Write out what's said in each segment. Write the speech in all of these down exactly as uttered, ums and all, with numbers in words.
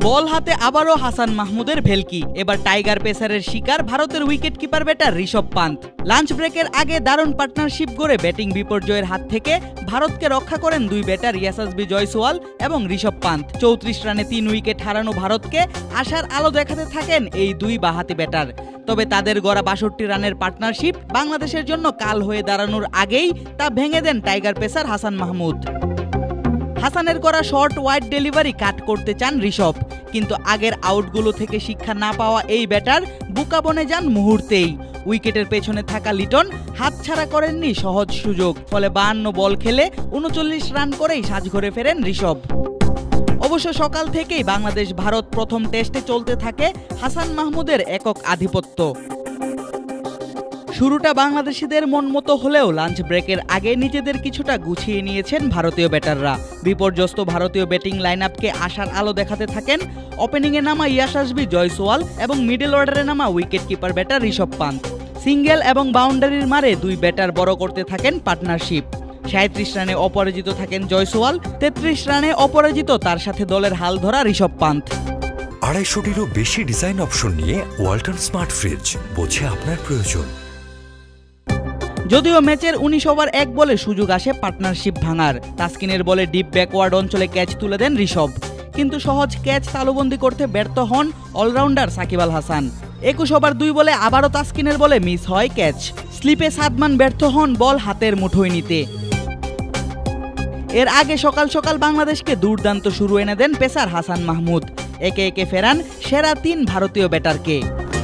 বল হাতে আবারও হাসান মাহমুদের ভেলকি। এবার টাইগার পেসারের শিকার ভারতের wicket keeper batter Rishabh Pant. Lunch ব্রেকের আগে দারুণ পার্টনারশিপ গড়ে ব্যাটিং বিপর্যয়ের হাত থেকে ভারতকে রক্ষা করেন দুই ব্যাটার ইয়াশাসবি জয়সওয়াল এবং ঋষভ পান্ত। চৌত্রিশ রানে তিন উইকেট হারানো ভারতকে আশার আলো দেখাতে থাকেন এই দুই বাঁহাতি ব্যাটার। তবে তাদের গড়া বাষট্টি রানের পার্টনারশিপ বাংলাদেশের জন্য কাল হয়ে দাঁড়ানোর আগেই তা ভেঙে দেন টাইগার পেসার হাসান মাহমুদ। হাসানের করা শর্ট ওয়াইড ডেলিভারি কাট করতে চান ঋষভ, কিন্তু আগের আউটগুলো থেকে শিক্ষা না পাওয়া এই ব্যাটার বুকা বনে যান মুহূর্তেই। উইকেটের পেছনে থাকা লিটন হাতছাড়া করেননি সহজ সুযোগ, ফলে বাহান্ন বল খেলে উনচল্লিশ রান করেই সাজঘরে ফেরেন ঋষভ। অবশ্য সকাল থেকেই বাংলাদেশ ভারত প্রথম টেস্টে চলতে থাকে হাসান মাহমুদের একক আধিপত্য। শুরুটা বাংলাদেশিদের মন মতো হলেও লাঞ্চ ব্রেকের আগে নিজেদের কিছুটা গুছিয়ে নিয়েছেন ভারতীয় ব্যাটাররা। বিপর্যস্ত ভারতীয় ব্যাটিং লাইনআপকে আশার আলো দেখাতে থাকেন ওপেনিংয়ে নামা ইয়াশাসবি জয়সওয়াল এবং মিডল অর্ডারে নামা wicket keeper batter Rishabh Pant. Single এবং বাউন্ডারির মারে দুই ব্যাটার বড় করতে থাকেন পার্টনারশিপ। সাঁত্রিশ রানে অপরাজিত থাকেন জয়সওয়াল, তেত্রিশ রানে অপরাজিত তার সাথে দলের হাল ধরা ঋষভ পান্ত। আড়াইশোটিরও বেশি ডিজাইন অপশন নিয়ে ওয়ালটন স্মার্ট ফ্রিজ, বোঝে আপনার প্রয়োজন। যদিও ম্যাচের উনিশ ওভার এক বলে সুযোগ আসে পার্টনারশিপ ভাঙার। তাসকিনের বলে ডিপ ব্যাকওয়ার্ড অঞ্চলে ক্যাচ তুলে দেন ঋষভ, কিন্তু সহজ ক্যাচ তালুবন্দি করতে ব্যর্থ হন অলরাউন্ডার সাকিব আল হাসান। একুশ ওভার দুই বলে আবারও তাসকিনের বলে মিস হয় ক্যাচ। স্লিপে সাদমান ব্যর্থ হন বল হাতের মুঠোয় নিতে। এর আগে সকাল সকাল বাংলাদেশকে দুর্দান্ত শুরু এনে দেন পেসার হাসান মাহমুদ। একে একে ফেরান সেরা তিন ভারতীয় ব্যাটারকে।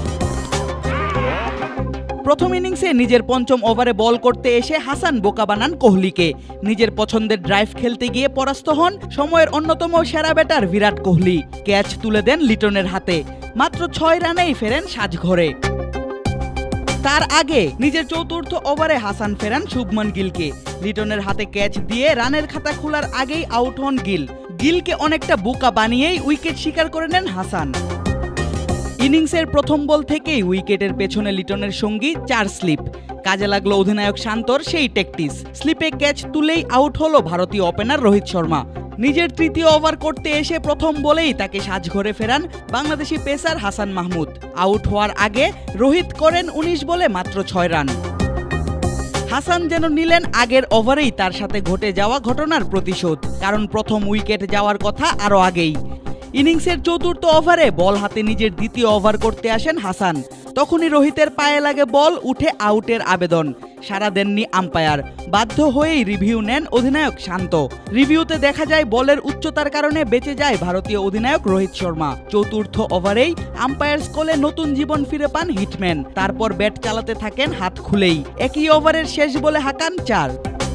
প্রথম ইনিংসে নিজের পঞ্চম ওভারে বল করতে এসে হাসান বোকা বানান কোহলিকে। নিজের পছন্দের ড্রাইভ খেলতে গিয়ে পরাস্ত হন সময়ের অন্যতম সেরা ব্যাটার বিরাট কোহলি। ক্যাচ তুলে দেন লিটনের হাতে। মাত্র ছয় রানেই ফেরেন সাজঘরে। তার আগে নিজের চতুর্থ ওভারে হাসান ফেরান শুভমন গিলকে। লিটনের হাতে ক্যাচ দিয়ে রানের খাতা খোলার আগেই আউট হন গিল। গিলকে অনেকটা বোকা বানিয়েই উইকেট শিকার করে নেন হাসান। ইনিংসের প্রথম বল থেকেই উইকেটের পেছনে লিটনের সঙ্গী চার স্লিপ। কাজে লাগলো অধিনায়ক শান্তর সেই ট্যাকটিস। স্লিপে ক্যাচ তুলেই আউট হলো ভারতীয় ওপেনার রোহিত শর্মা। নিজের তৃতীয় ওভার করতে এসে প্রথম বলেই তাকে সাজঘরে ফেরান বাংলাদেশি পেসার হাসান মাহমুদ। আউট হওয়ার আগে রোহিত করেন উনিশ বলে মাত্র ছয় রান। হাসান যেন নিলেন আগের ওভারেই তার সাথে ঘটে যাওয়া ঘটনার প্রতিশোধ, কারণ প্রথম উইকেট যাওয়ার কথা আরও আগেই। ইনিংসের চতুর্থ ওভারে বল হাতে নিজের দ্বিতীয় ওভার করতে আসেন হাসান। তখনই রোহিতের পায়ে লাগে বল, উঠে আউটের আবেদন। সাড়া দেননি আম্পায়ার। বাধ্য হয়েই রিভিউ নেন অধিনায়ক শান্ত। রিভিউতে দেখা যায় বলের উচ্চতার কারণে বেঁচে যায় ভারতীয় অধিনায়ক রোহিত শর্মা। চতুর্থ ওভারেই আম্পায়ার্স কলে নতুন জীবন ফিরে পান হিটম্যান। তারপর ব্যাট চালাতে থাকেন হাত খুলেই। একই ওভারের শেষ বলে হাঁকান চার।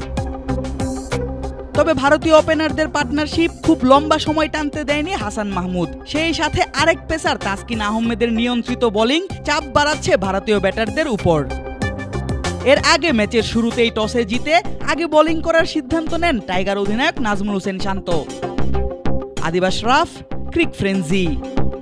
তবে ভারতীয় ওপেনারদের পার্টনারশিপ খুব লম্বা সময় টানতে দেয়নি হাসান মাহমুদ। সেই সাথে আরেক পেসার তাসকিন আহমেদের নিয়ন্ত্রিত বোলিং চাপ বাড়াচ্ছে ভারতীয় ব্যাটারদের উপর। এর আগে ম্যাচের শুরুতেই টসে জিতে আগে বোলিং করার সিদ্ধান্ত নেন টাইগার অধিনায়ক নাজমুল হোসেন শান্ত। Adib Ashraf, Cric frenzy.